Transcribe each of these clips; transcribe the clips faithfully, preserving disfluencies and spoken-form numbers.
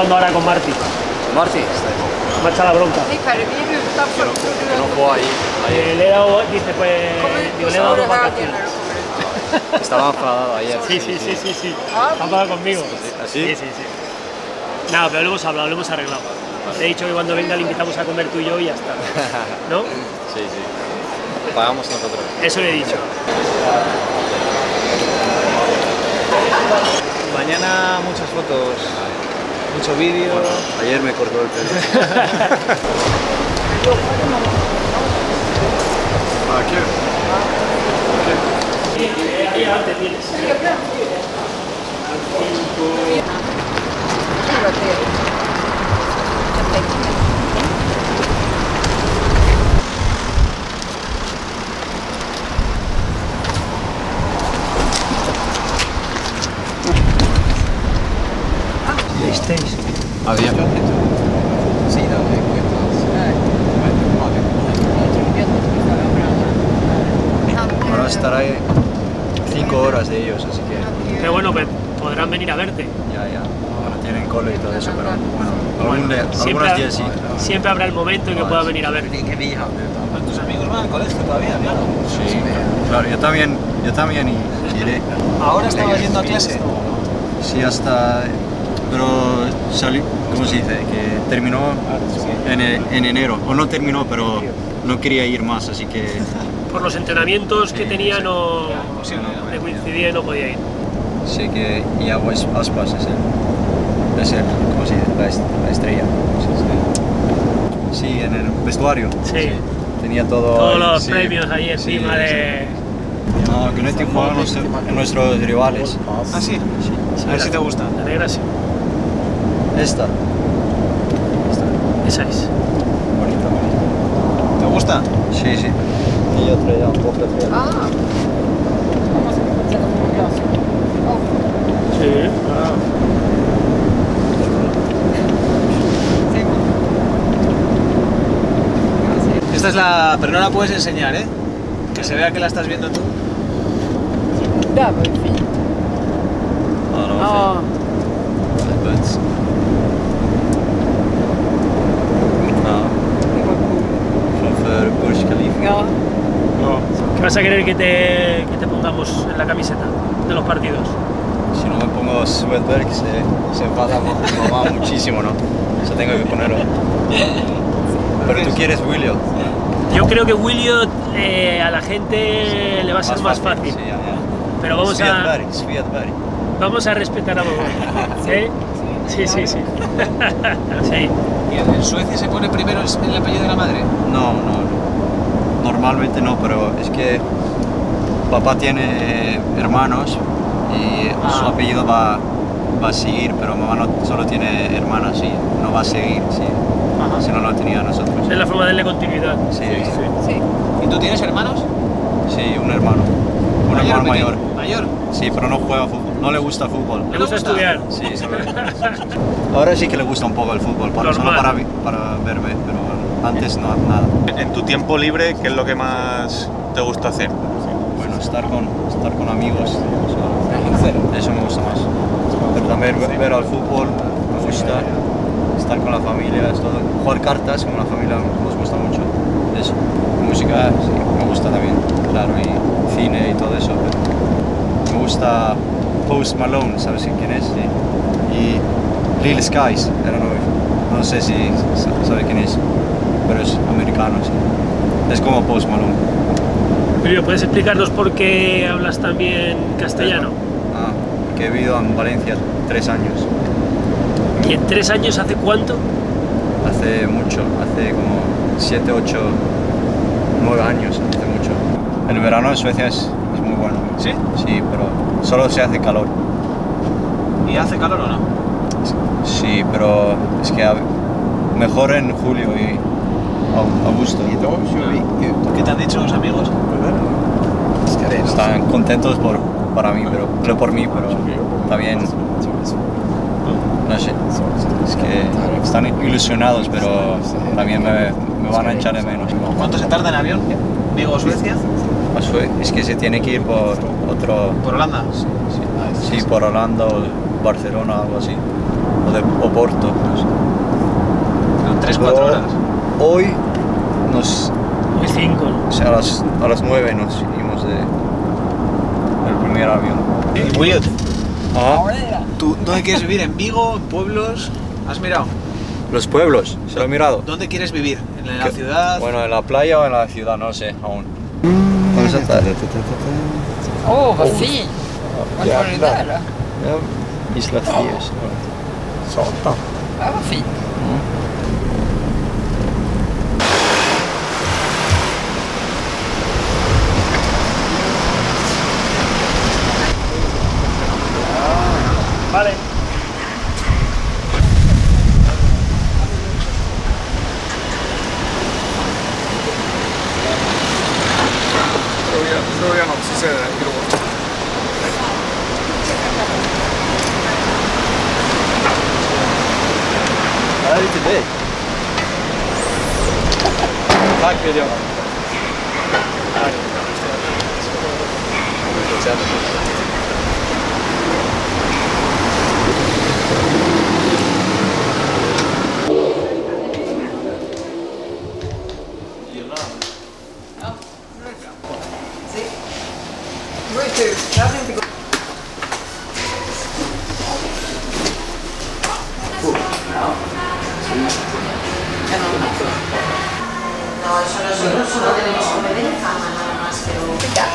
hablando ahora con Marty. Marty? Me ha echado la bronca. Sí, pero viene un tapo. Que no, que no jugó ahí. Eh, le he dado, dice, pues, digo, le he dado dos vacaciones. Estaba enfadado ayer. Sí, sí, sí, sí, sí. Ha enfadado conmigo. ¿Así? Sí, sí, sí. Nada, pero lo hemos hablado, lo hemos arreglado. Le he dicho que cuando venga le invitamos a comer tú y yo y ya está. ¿No? Sí, sí. Lo pagamos nosotros. Eso le he dicho. Mañana muchas fotos, mucho vídeo. Bueno, ayer me cortó el pelo. Aquí. Ahí adelante tienes. ¿Visteis? Había gente. Sí, dale cuenta. Ahora estaré cinco horas de ellos, así que... Pero bueno, pues podrán venir a verte. Ya, ya. Bueno, tienen cole y todo eso, pero bueno, algún día, Siempre, algunos días sí. siempre habrá el momento en que pueda venir a verte. ¿Tus amigos van al colegio todavía? Claro. Sí, claro, yo también, yo también y- iré. ¿Ahora estabas yendo a clase? Sí, hasta... Pero salió, ¿cómo se dice? Que terminó en, en enero, o no terminó, pero no quería ir más, así que... Por los entrenamientos que Sí, tenía sí. no Sí, no, le coincidía y no podía ir. Sé que Iago Aspas es el, es el, ¿cómo se dice? La, est- la estrella. Sí, en el vestuario. Sí. Tenía todo... Todos los sí, premios ahí sí, encima sí. de... No, que no estoy jugando nuestro- nuestros rivales. ¿Ah, sí? Sí. A ver si te gusta. La negra sí. Esta. Esa es. Bonita, bonita. ¿Te gusta? Sí, sí. Y otra ya un poco fea. Ah. Sí. Esta es la... pero no la puedes enseñar, ¿eh? Que se vea que la estás viendo tú. Da, maar fint. Ah, no, Ah. But... Nou, voor Burj Khalifa. Ja. ¿Qué vas a querer que te, que te pongamos en la camiseta de los partidos? Si no me pongo Svedberg se, se enfada mi mamá muchísimo, ¿no? Eso tengo que ponerlo. Pero tú quieres William. Yo creo que Willio eh, a la gente le va a ser más fácil. Sí, ya, ya. Pero vamos a, Svedberg, Svedberg. vamos a respetar a mamá. ¿Sí? Sí, sí, sí. Sí. ¿Y en en Suecia se pone primero el el apellido de la madre? No, no, no. Normalmente no, pero es que papá tiene hermanos y su Ah. apellido va, va a seguir, pero mamá no, solo tiene hermanas y no va a seguir, sí. Ajá. Si no lo tenía nosotros. Es la forma de darle continuidad. Sí, Sí. ¿Y tú tienes hermanos? sí, un hermano. Un hermano mayor. pequeño? ¿Mayor? Sí, pero no juega fútbol, no le gusta fútbol. ¿Le gusta estudiar? Sí, sí. Ahora sí que le gusta un poco el fútbol, para, solo Normal. para, vi- para verme, pero antes no, nada. En tu tiempo libre, ¿qué es lo que más te gusta hacer? Bueno, estar con, estar con amigos, eso, eso me gusta más. Pero también ver, ver al fútbol me gusta, estar con la familia, es todo. Jugar cartas con la familia nos gusta mucho. Eso. Música sí, me gusta también, claro, y cine y todo eso. Pero me gusta Post Malone, ¿sabes quién es? Sí. Y Lil Skies, era no, no sé si sabe quién es, pero es americano, sí. Es como Post Malone. Julio, ¿puedes explicarnos por qué hablas también castellano? Ah, que he vivido en Valencia tres años. ¿Y en tres años hace cuánto? Hace mucho, hace como siete, ocho, nueve años, hace mucho. El verano en Suecia es, es muy bueno. ¿Sí? Sí, pero solo se hace calor. ¿Y hace calor o no? Sí, pero es que a- mejor en julio y a- agosto. ¿Qué te han dicho los amigos? Están contentos por, para mí, pero, pero por mí, pero también, no sé, es que están ilusionados, pero también me, me van a echar de menos. ¿Cuánto se tarda en avión? Vigo, Suecia. A Sue- Es que se tiene que ir por otro, ¿Por Holanda? sí, por Holanda o Barcelona, algo así. de Oporto. No sé. tres cuatro Pero horas. Hoy nos, Hoy cinco. o sea, a las, a las nueve nos fuimos de, del primer avión. William, Ah, ¿tú dónde quieres vivir? ¿En Vigo? ¿En pueblos? ¿Has mirado? los pueblos, ¿se lo he mirado? ¿Dónde quieres vivir? ¿En la ¿Qué? ciudad? Bueno, en la playa o en la ciudad, no lo sé aún. Vamos a estar. Åh, oh, vad fint! Vart var det där då? Ja, Isla Frias. Satan. Ja, vad fint. Vale. Frågan också så är det gråt. Det här är till dig. Tack William. Det var ju tur. Jag hade inte gått. No, eso nosotros solo tenemos comer en cama nada más, pero...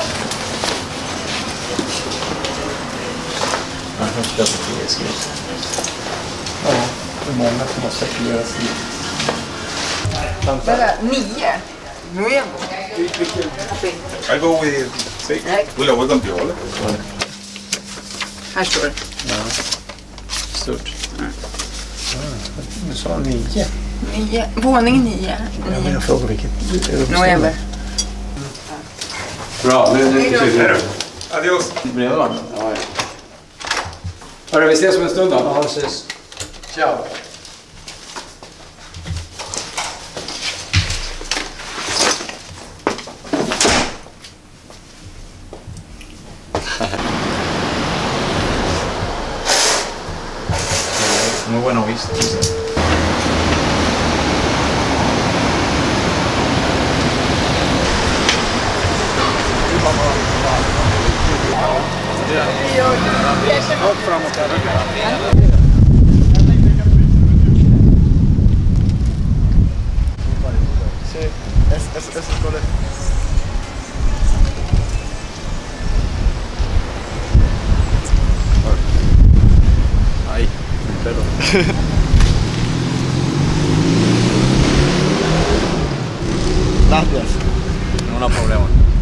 Vänta, nio? November? I go with six. Will I work on Piola? Här står det. Stort. Du sa nio. Nio. Våning nio. Nio. Jag frågar vilket. November. Bra, nu nu är det. Adios. Bredvid varandra? Ja, ja. Hörru, vi ses om en stund då. Ja, ses. Ciao. Muy buena vista. Sí, es, es, es el colegio. Ahí, el pelo. Gracias. No hay problema.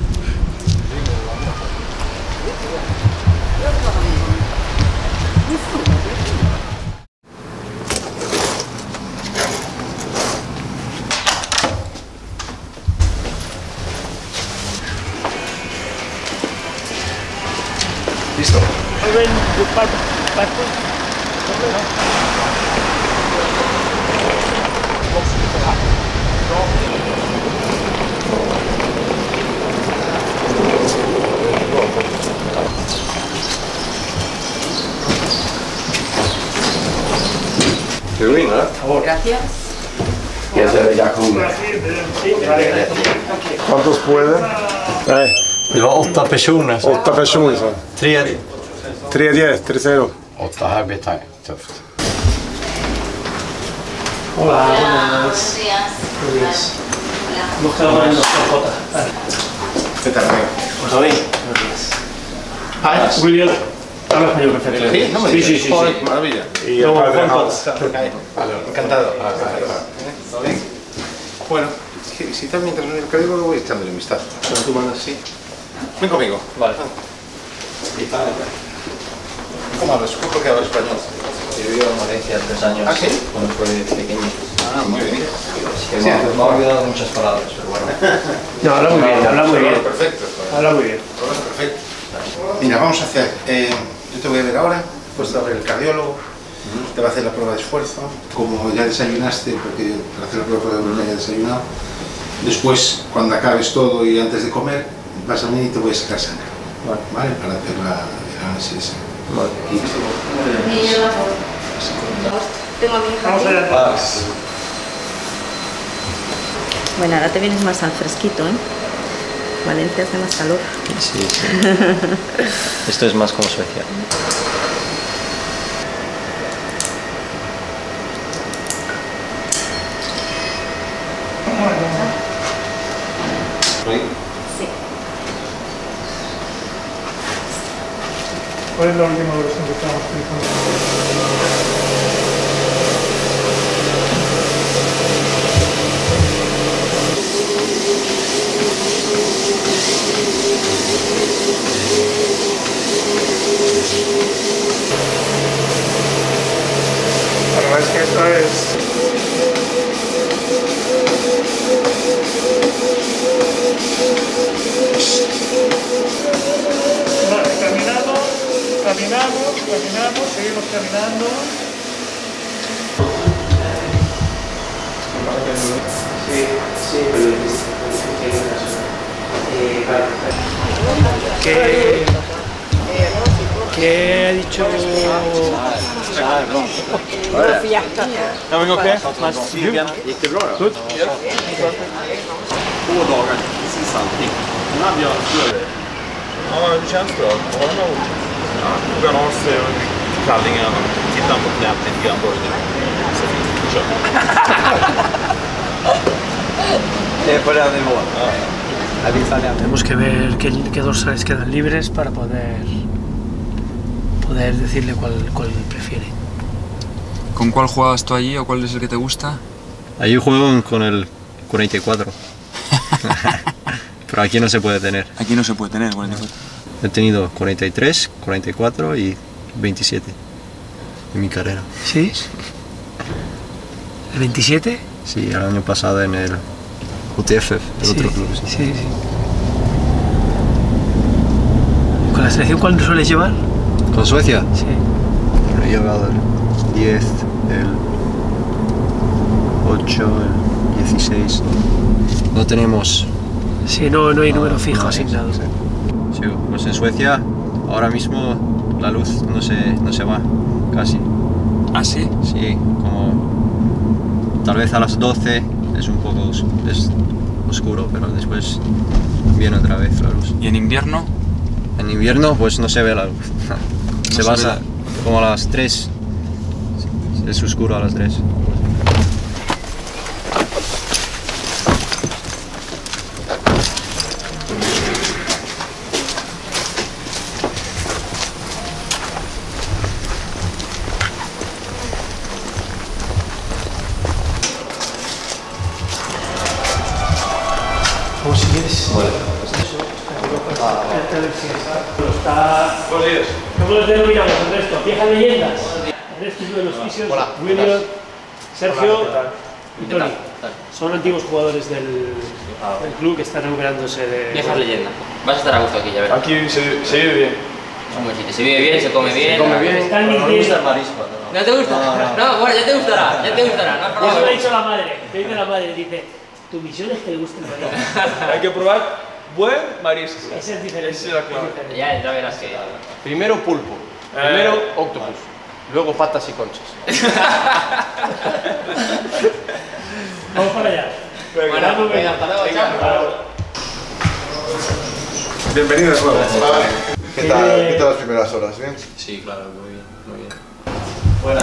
Listo. Ven, barco, barco. Ska vi gå in eller? Gracias. Jag ser jag kommer. Sí, vale. ¿Cuántos pueden? Nej, Det var åtta personer. Så. åtta personer så. Tre. Tredje, tre cero. Åtta här blir tajt. Tufft. Hola, buenas. Buenos días. Buenos Hemos quedado en los J. ¿Qué tal, amigo? Pues bien. Ah, William. Habla español perfecto. ¿Sí? No me Sí, digas. sí, sí. Joder, sí. maravilla. Y el No, padre Juan House. Vale, encantado. ¿Todo bien? Bueno, es que si tal mientras el código lo voy echándole un vistazo. Pero tú mandas, sí. Ven conmigo. Vale. ¿Cómo hablas? ¿Cómo que hablas español? Vivió en Valencia tres años. ¿Ah, sí? Cuando fue pequeño. Ah, muy bien. Que me, ha- me ha olvidado muchas palabras, pero bueno. No, habla muy bien, habla muy bien. Perfecto. Habla muy bien. Perfecto. Mira, vamos a hacer. Eh, yo te voy a ver ahora. Pues te va a ver el cardiólogo. Te va a hacer la prueba de esfuerzo. Como ya desayunaste, porque para hacer la prueba de ya he desayunado. Después, cuando acabes todo y antes de comer, vas a venir y te voy a sacar sangre. Vale. Para hacer la, el análisis. Vale. Y, Tengo a mi hija Vamos aquí. allá. Bueno, ahora te vienes más al fresquito, ¿eh? Valencia hace más calor. Sí, sí. Esto es más como Suecia. Sí. ¿Cuál es la última versión que estamos utilizando? La verdad es que esto es... Vale, caminamos, caminamos, caminamos, seguimos caminando. Sí, sí, ¿Qué, ¿Qué ha dicho? Everything okay? Gick det bra då? Good. Två dagar, precis allting. Den här björn. Ja, det känns bra. Har han nog... Ja, tog han av sig kallingen och tittade på knät lite grann. Så fint. Kör. Det är på den nivån. Ja. Tenemos que ver qué, qué dorsales quedan libres para poder poder decirle cuál, cuál prefiere. ¿Con cuál jugabas tú allí o cuál es el que te gusta? Allí juego con el cuarenta y cuatro. Pero aquí no se puede tener. Aquí no se puede tener cuarenta y cuatro. He tenido cuarenta y tres, cuarenta y cuatro y veintisiete en mi carrera. ¿Sí? ¿El veintisiete? Sí, el año pasado en el U T F, el Sí, otro club. sí, sí. ¿Con la selección cuál sueles llevar? ¿Con Suecia? Sí. He llevado el diez, el ocho, el dieciséis. No tenemos... Sí, no, no hay número fijo no, asignado. sí. Sí, pues en Suecia ahora mismo la luz no se, no se va, casi. ¿Ah, sí? Sí, como tal vez a las doce es un poco os- es oscuro, pero después viene otra vez la luz. ¿Y en invierno? En invierno pues no se ve la luz. Se se va ve a- la- como a las tres. Es oscuro a las tres. O si quieres. Bueno. Está... ¿Cómo los denominamos, Ernesto? ¿Viejas leyendas? Ernesto es uno de los fisios, William, Sergio y Tony. Son antiguos jugadores del, del club que están recuperándose de... Viejas leyendas. Vas a estar a gusto aquí, ya verás. Aquí se, se vive bien. Es un buen sitio. Se vive bien, se come bien. Están mintiendo. ¿No te gusta? No, bueno, ya te gustará, ya te gustará. No has Eso probado. le ha dicho la madre. Te dice la madre, dice, tu misión es que le guste el marisco. Hay que probar buen marisco. Ese es diferente. Esa es la clave. es diferente. Ya, ya verás que... Primero pulpo, primero octopus, luego patas y conchas. Vamos para allá. Bueno, venga, hasta luego, chao. Bienvenido de nuevo. ¿Qué tal, ¿Qué tal las primeras horas? ¿Bien? Sí, claro, muy bien, muy bien. Buena.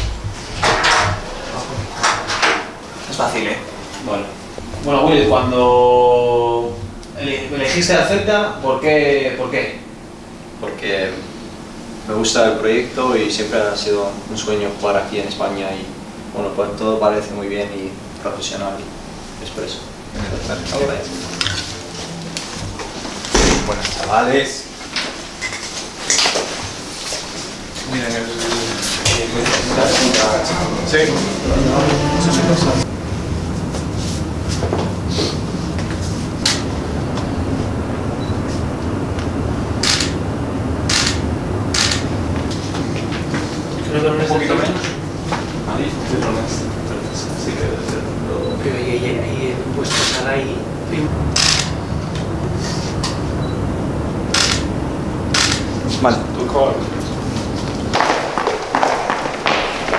Es fácil, ¿eh? Bueno. Bueno, Will, cuando ele- elegiste el Celta, ¿por qué? ¿Por qué? Porque me gusta el proyecto y siempre ha sido un sueño jugar aquí en España y bueno, pues todo parece muy bien y profesional y es por eso. Buenas chavales. Miren el... Sí. Un poquito menos. Ahí, Sí, que debe ser. Pero ahí, ahí, ahí he puesto sal ahí. Vale. Tu call.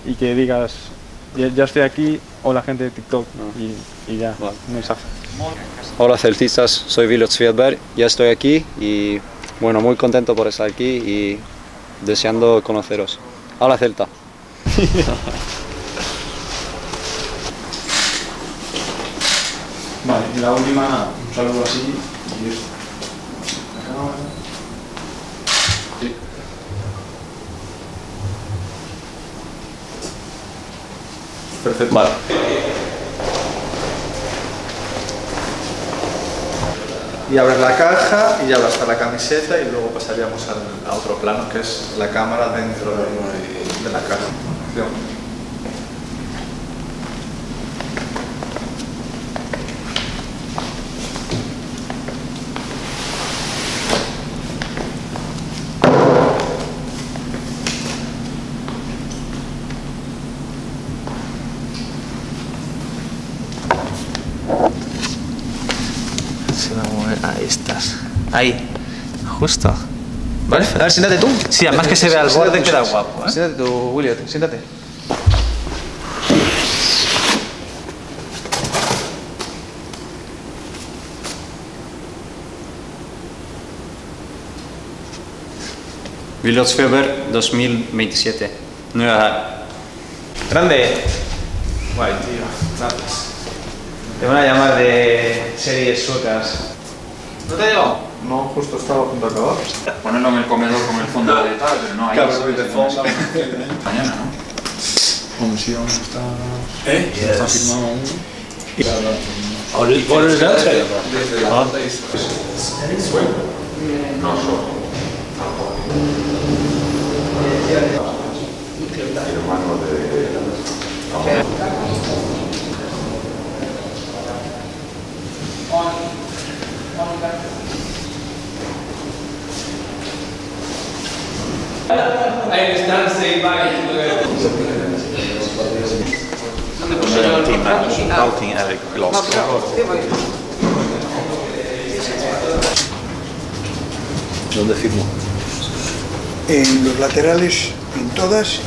y que digas, ya, ya estoy aquí, o la gente de TikTok, y, y ya, vale. Un mensaje. Hola celtistas, soy Williot Svedberg, ya estoy aquí y bueno, muy contento por estar aquí y deseando conoceros. Hola Celta. Vale, y la última, un saludo así y esto. Sí. Perfecto. Vale. Y abres la caja y ya va a estar la camiseta y luego pasaríamos al, a otro plano que es la cámara dentro de, de la caja. Acción. Ahí estás. Ahí. Justo. ¿Vale? A ver, siéntate tú. Sí, además que se vea al borde queda guapo, ¿eh? Siéntate tú, Williot. Siéntate. Williot Svedberg dos mil veintisiete. Nueva edad. Grande. Guay, tío. Gracias. Te van a llamar de series suecas. ¿No te ha llegado? No, justo estaba a punto de acabar. Ponerlo en el comedor con el fondo de tal, pero no hay. Claro, de fondo. Mañana, ¿no? Comisión está... ¿Eh? Está firmado aún. ¿Y por el Desde la Ah. No, solo. Hermano de... Allting är glasklart. ¿Dónde firmó? En los laterales, en todas.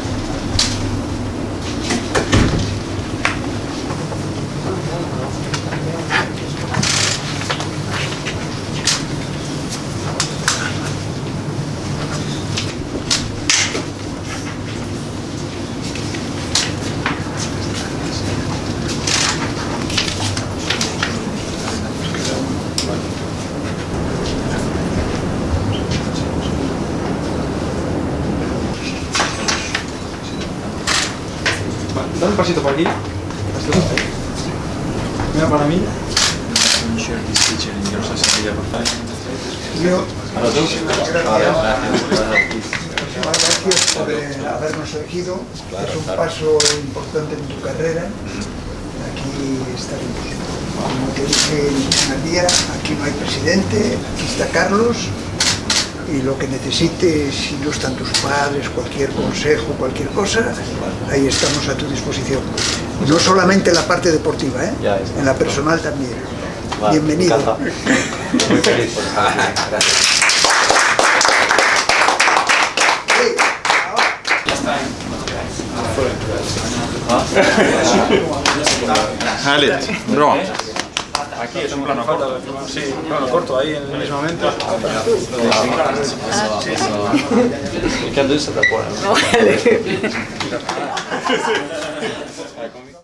Dale un pasito por aquí. Mira para mí. Yo, Gracias por habernos elegido. Es un paso importante en tu carrera. Aquí estaremos. Como te dije el primer día, aquí no hay presidente, aquí está Carlos. Y lo que necesites, si no están tus padres, cualquier consejo, cualquier cosa, ahí estamos a tu disposición. No solamente en la parte deportiva, ¿eh? En la personal también. Vale, bienvenido. Muy feliz por estar aquí. Gracias. Härligt, bra. Aquí es un plano corto. Sí, plano corto, ahí en el mismo momento. Kan du sätta på den?